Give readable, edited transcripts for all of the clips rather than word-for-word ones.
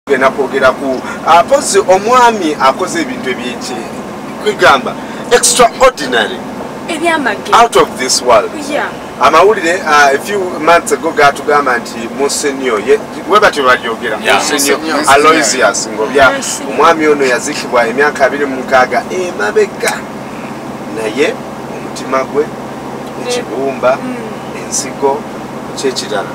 Gena kwogera ku apozi omwami akoze ebintu ebyeki kwigamba extraordinary out of this world. Amawulire a few months ago gatugamba nti Monsignor webati balyogera Monsignor Aloysius Ngobya omwami ono yazikibwa emyaka 26 emabega naye omutima gwe ekibumba ensigo kyekirala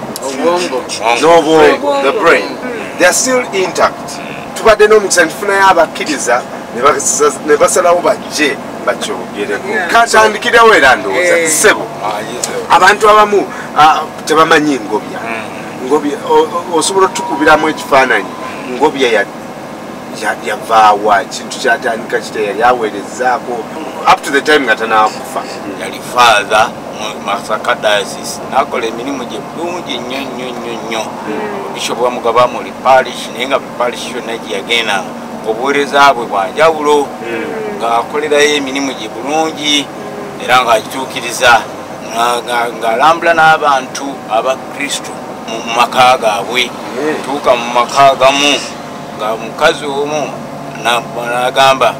the brain they are still intact. Tubadde n'omukisa ntufuna y'abakkiriza ne basalawo bajje bakyogereko katandikirawo era ndowooza ssebo abantu abamu tebamanyi Ngobya osobola otukubiramu ekifaananyi Ngobya yavaawa kintu kyatandika kite yali aweerezaako up to the time nga tanaakufa yali father Masaka diocese nakola emirimu gye bulungi nnyo bishop wa Mugaba muri parish nenga parish yonna gye yagenda obuweereza bwe bwanjawulo ng'akolerayo emirimu gye bulungi era ng'agituukiriza ng'alambula n'abantu abakristo mu maka gaabwe tuuka mu maka gamu nga mukazi omu n'agamba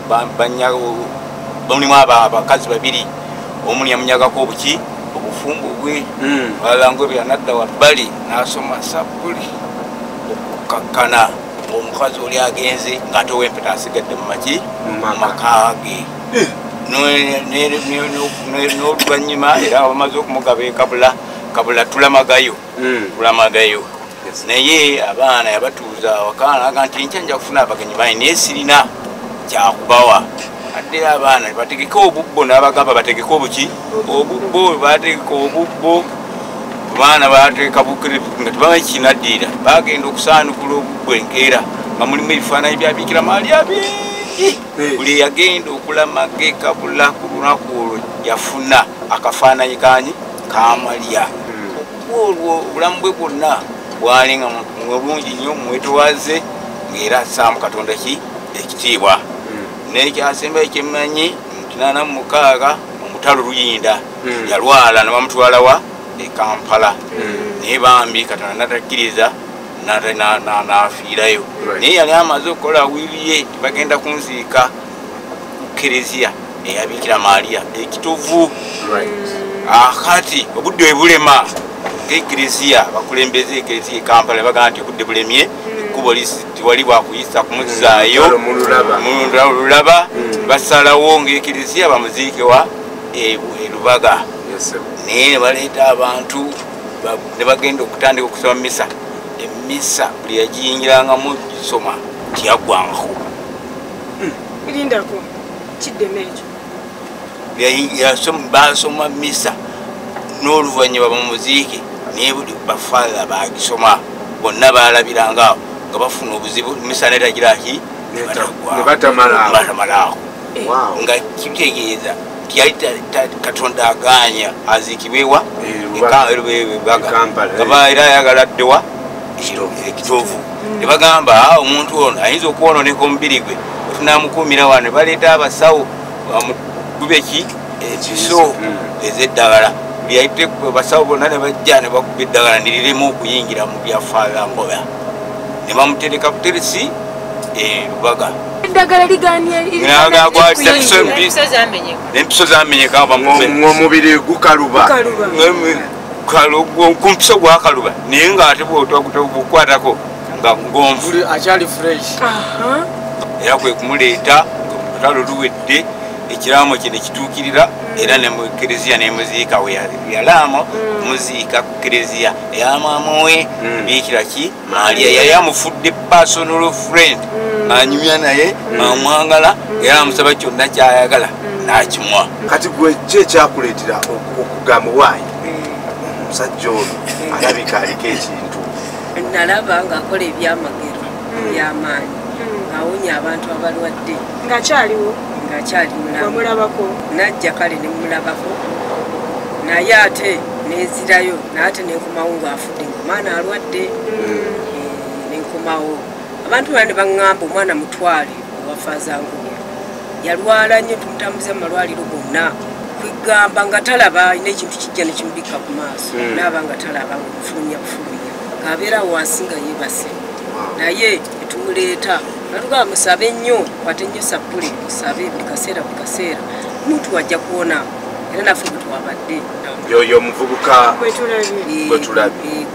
mulimu abakazi babiri omuli yamunyagako obuki obufumbo bwe Ngobya n'adda wabbali n'asoma Sabbuli okukakkana omukazi oli agenze ng'ate ow'empeta asigadde mu maki mu maka ge n'oluvannyuma era bamaze okumugaba kabula tulamagayo naye abaana yabatuuza wakaana aga nti enkya nja kufuna abagenyi bange naye sirina kyakubawa adde abaana bategeka obubbo n'abagamba bategeka obuki obubbo bategeka obubbo abaana bateeka bukire nga tebamanyi kinaddiira bagenda okusaanukula obubbo enkeera nga mulimu ebifaananyi bya Bikira Maria bingi buli yagenda okulamaga kabula ku lunaku olwo yafuna akafaananyi kanyi ka Maria olwo obulamu bwe bwonna bwali nga mulungi nnyo mwetowaze ng'era assaamu Katonda ekitiibwa n'ekyasembayo kyemmanyi nti 86 omutalo Luyinda yalwala ne bamutwala wa e Kampala naye bambi Katonda natakkiriza n'afiirayo naye yali amaze okukola wiiri ye tibagenda kunziika ku Kereziya eya Bikira Maria ekitovu akati obudde bwe bulema ng'Ekereziya bakulembeze Ekereziya e Kampala ne bagamba nti obudde bulemye ekkubo tiwali bwakuyisa kumuzaayo mululaba basalawo ng'Ekereziya bamuziikewa e Lubaga naye ne baleeta abantu ne bagenda okutandika okusoma misa emisa buli yagiyingirangamu gisoma tiyaggwangako lindako kiddemu ekyo basoma misa n'oluvannyuma bamuziike naye buli bafaala bagisoma bonna balabirangaawo nga bafuna obuzibu misa netagiraki nebatamalaako nga kitegeeza tiyali Katonda aganya aziikibwewa Baga era ayagala addewa ekitovu ne bagamba omuntu ono ayinza okwonooneka omubiri gwe tunamukuumira wano ne baleeta abasawo bamukube ekiso ez'eddagala byayite basawo bonna ne bajja ne bakuba eddagala neriremu okuyingira mu byafaayo Ngobya ne bamutereka buteresi Lubaga eddagala liganye empiso zamenyeka omubiri gukaluba ku mpiso gwakaluba naye ng'ate bwokwatako nga ngonvu era kwe kumuleeta olutalo luwedde ekiraamo kye ne kituukirira era ne mu Kereziya nemuziika we yalaamo muziika ku Kereziya eya maama we Bikira Maria yali amufudde personal friend anyumya naye amwagala era amusaba kyonna kyayagala n'akimuwa. Kati gwe ki ekyakuleetera okugamba waayi omusajja ono alabika aliko ekintu? Nalaba ng'akola ebyamagero by'amaanyi ng'awonya abantu abalwadde ng'akyaliwo mulabako najja kale ne mulabako naye ate nezirayo n'ate nenkomawo ng'afudde ng'omwana alwadde nenkomawo abantu bane baŋŋamba omwana mutwale owafaaza Ngobya yalwala nnyo tumutambuze mu malwaliro gonna kwigamba nga talaba alina ekintu kijja ne kimubikka ku maaso naaba nga talaba ng'omufulumya ng'abeera wansi nga yeebase naye etumuleeta natugaa musabe nnyo kwate nnyo sabbule musabe buli kaseera muntu wajja kuwona era naffe bwe twabadde yoyo omuvubuka Gwetulabye.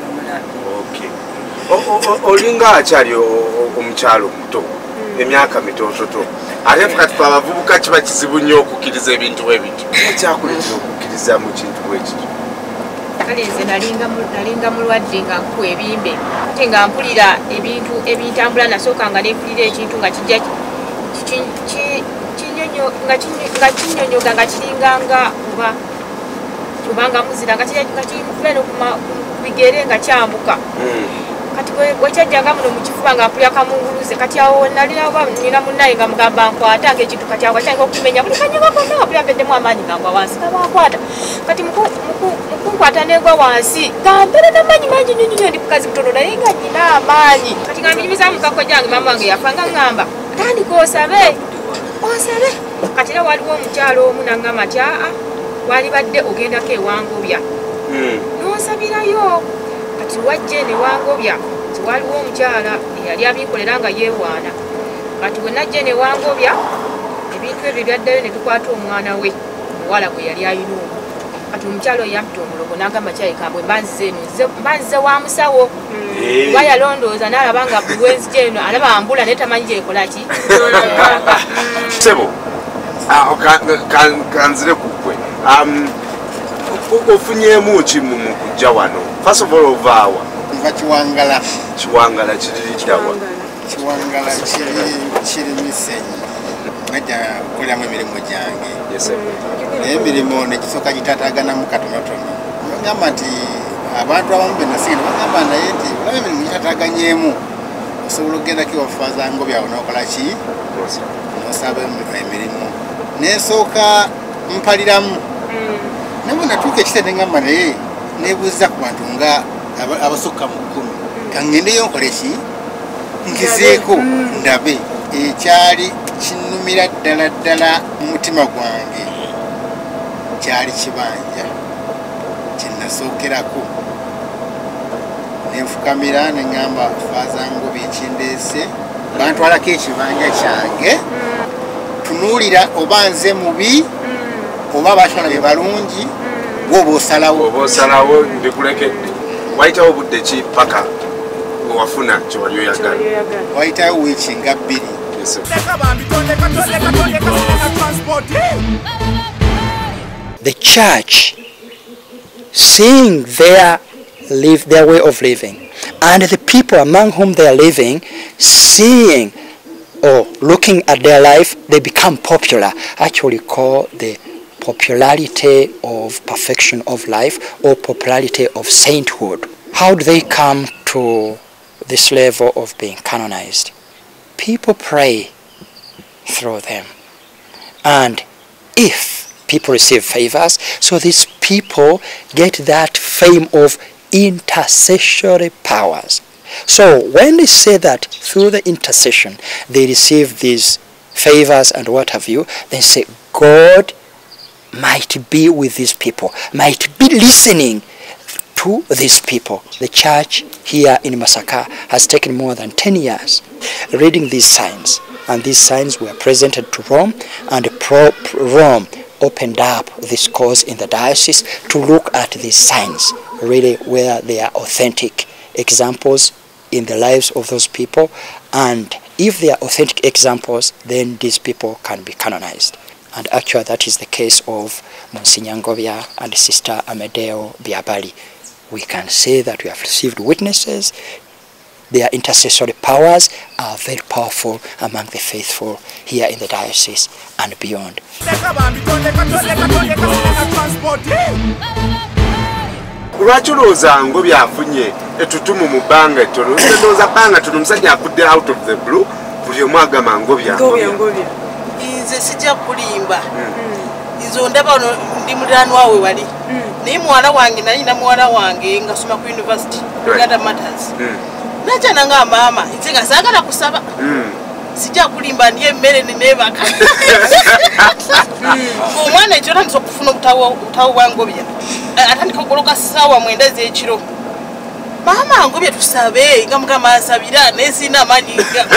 olinga akyali omukyalo muto emyaka mitototo ate kati fe abavubuka kiba kizibu nnyo okukkiriza ebintu ebintu ekyakuleetera okukkiriza mu kintu bwekityo kale nze nalinga mulwadde nga nkuwa ebimbe ate nga mpulira ebintu ebintambula nasooka nga nempulira ekintu nga kijja nga kinyonyoga nga kiringanga kubanga muzira nga kinfule no kubigere nga kyambuka kati bwekyajjanga muno mukifuba nga mpulira kamunguluze kati awo nina munnaye nga mugamba nkwata ngaekintu kati awo atandika okumenya buli kanyuma konna wapulira mpeddemu amaanyi nga ngwa wansi nabankwata kati mukunkwata negwa wansi nga mbere n'amaanyi mangi nyonyonyo ndi mukazi mutono naye nga nyina amaanyi kati nga mbinyumiza mukako gyange mama wange yafa nga ŋŋamba tandika osabe kati era waliwo omukyalo omu naŋŋamba nti aa walibadde ogendako ewangobya n'osabirayo kati wajje ne wangobya waliwo omukyala eyali abinkolera nga yeewaana kati bwe najje ne wangobya ebintu ebyo byaddayo ne tukwata omwana we omuwala gwe yali ayina omu kati omukyala oyo yampita omulogo n'agamba kyayekambwe mbanzize wa musawo lwa yalondooza n'alaba nga buli wenzija eno alaba ambula naye tamanyi gyekola ki sebo kanzire kukwe ofunyemu ki mu kujja wano first of all ovaawa nva Kiwangala kiriddawa Kiwangala kiri Misenyi najja kukoleramu emirimu gyange naye emirimu nekisooka gitataganamu katonotono bagamba nti abantu abamu benasigenda bagamba naye nti olaba emirimu gitataganyemu osobola okugendako ewafaza ngobyawo nokola ki nosaba emirimu nesooka mpaliramu nabwe natuuka ekitende ngamba naye nebuuza ku bantu nga abasukka mu 10 kangendeyo nkole ki nkizeeko ndabe ekyali kinnumira ddala mu mutima gwange kyali kibanja kyenasookerako nenfukamira neŋŋamba faaza ngobi ekindeese bantwalako ekibanja kyange tunuulira oba nze mubi oba abakyala be balungi gwoba osalawo ndikulekedde wayitawo obudde ki paka wafuna kyewali oyagala wayitawo wiiki nga 2 The church, seeing their way of living, and the people among whom they are living, seeing or looking at their life, they become popular. Actually call the popularity of perfection of life or popularity of sainthood. How do they come to this level of being canonized? People pray through them. And if people receive favors, so these people get that fame of intercessory powers. So when they say that through the intercession they receive these favors and what have you, they say God might be with these people, might be listening to these people. The church here in Masaka has taken more than 10 years reading these signs, and these signs were presented to Rome, and Rome opened up this course in the diocese to look at these signs, really where they are authentic examples in the lives of those people, and if they are authentic examples, then these people can be canonized. And actually that is the case of Monsignor Ngobya and Sister Amedeo Biabali. We can say that we have received witnesses. Their intercessory powers are very powerful among the faithful here in the diocese and beyond. Lwaki olowooza Ngobya afunye ettutumu mu bbanga ettono? Ndowooza bbanga tono omusajja afudde out of the blue, buli omu agamba Ngobya. Nze sijja kulimba. Nze ndaba ono ndi muliraanwa we wali. Naye muwala wange nalina muwala wange ngasoma ku university, Uganda Matters. Najja nanga maama, nze nga saagala kusaba. Sijja kulimba ndi emmere neneebaka. Omwana ekyo tandisa okufuna obutawo bwa Ngobya. Atandika okugoloka ssaawa 9 ez'ekiro. mama ngobye tusabe nga mukama asabira nesina mani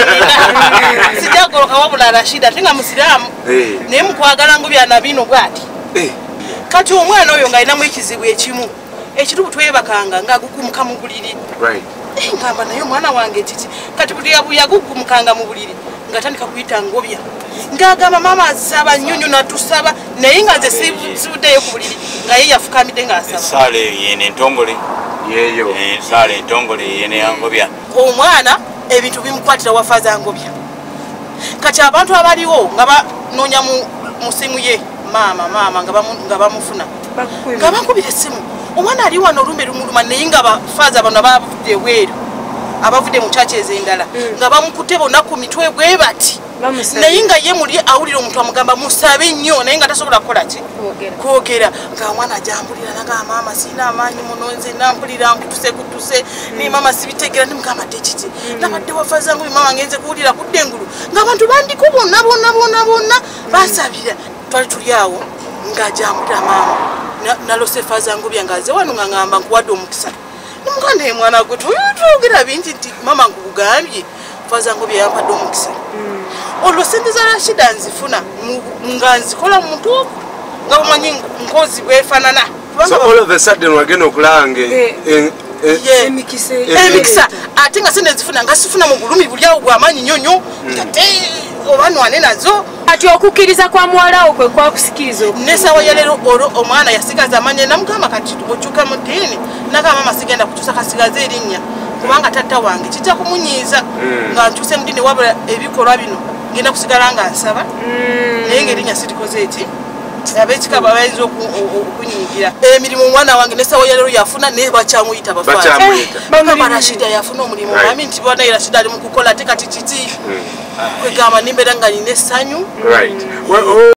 sijagoloka wabula Rashida tinga musiramu ne mukwagala ngobye anabino bwati kati omwana oyo nga alinamu ekizibu ekimu ekitubu twebakanga nga gukumuka mu buliri ngamba naye omwana wange titi kati buli yagugumukanga mu buliri nga tandika kuyita ngobya ngagamba mama asaba nnyonyo natusaba naye nga ze sibuddeyo ku buliri nga ye yafukamidde ng'asaba sale yene ntongole yeyo sale ntongole yene yangobya omwana ebintu bimukwatira wafaza ngobya kati abantu abaliwo nga banoonya mu simu ye mama nga bamufuna nga bakubira essimu omwana ali wano olumbe lumuluma naye nga bafaza bano abavudde bweru abavudde mu kyaki ez'endala nga bamukutte bonna ku mitwe bwe bati naye nga ye muli awulira omuntu amugamba musabe nnyo naye nga tasobola kukola ki kwogera nga omwana ajambulira naga maama sina amaanyi muno nze nampulira nkutuse naye maama sibitegeera ndimugamba dde kiti nabadde wafaza ngo mama ngenze kuwulira kudde engulu ng'abantu bandiko bonna basabira twali tuli awo ng'ajambulira maama nalose faza ngobya ngaze wano nga ngamba nkuwadde omukisa nimuganda ye mwana gwe tuyogera bingi nti mama nkugambye faza ngobya yampadde omukisa olwo sente za Rashida nzifuna nga nzikola mu mutuufu nga bumanyi nkozi bwefaanana so all of a sudden wagenda okulange emikisa ate nga sente nzifuna nga sifuna mu bulumi buli awo bw'amaanyi nyonyo ate oba nwane nazo ati okukkiriza kwa muwalawo kwe kwakusikiriza nesawa ya leero olwo omwana yasigaza amanya namugamba kati okyuka mu ddiini nagamba mama sigenda kukyusa kasigaze erinnya kubanga tatta wange kijja kumunyiiza nga nkyuse mu ddiini wabula ebikolwa bino ngenda kusigala nga nsaba naye ng'erinnya sirikoze eki ab'ekikaba bayinza okunyiigira emirimu omwana wange nesawa ya leero yafuna naye bakyamuyita bafaaagamba Rashida yafuna omulimu mami nti banaye Rashida ali mu kukola ate kati kiti kwegamba nimbeera nga nina essanyu